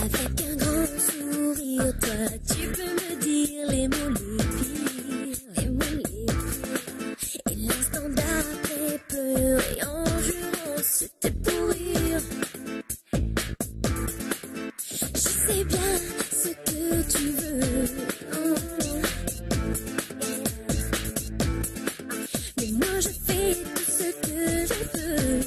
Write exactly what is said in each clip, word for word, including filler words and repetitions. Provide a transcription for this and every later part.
Avec un grand sourire, toi, tu peux me dire les mots les pires, les mots les pires. Et l'instant d'après, pleurer en jurant, c'était pour rire. Je sais bien ce que tu veux, mais moi je fais tout ce que je veux.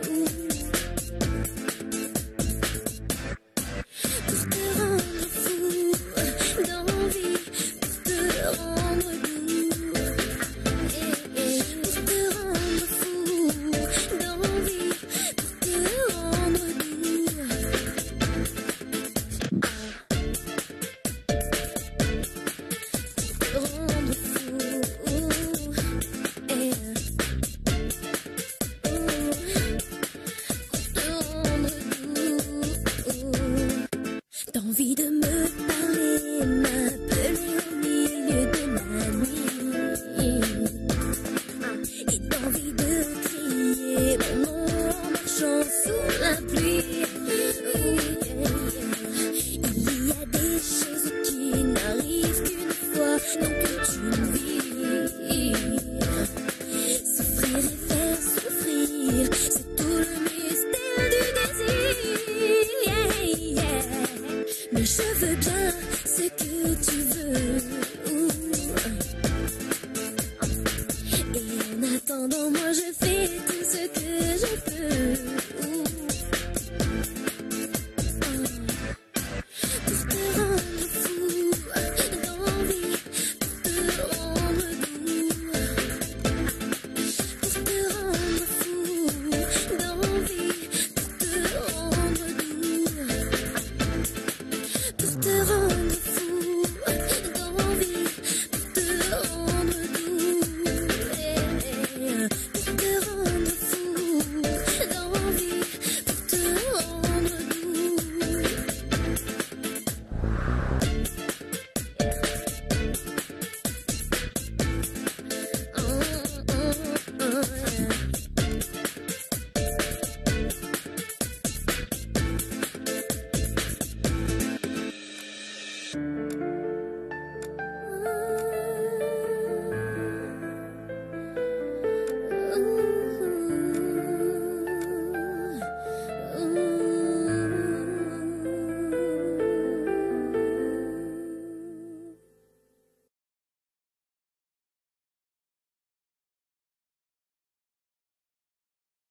Pour te rendre fou d'envie, pour te rendre doux, pour te rendre fou d'envie, pour te rendre doux. Pour te rendre fou, eh. Pour te rendre doux. D'envie de me parler, m'appeler au milieu de la nuit. Et d'envie de crier mon nom en marchant sous la pluie. Il y a des choses qui n'arrivent qu'une fois dans toute une vie. Souffrir et faire souffrir, c'est tout le mystère du désir. Yeah, yeah. Mais je veux bien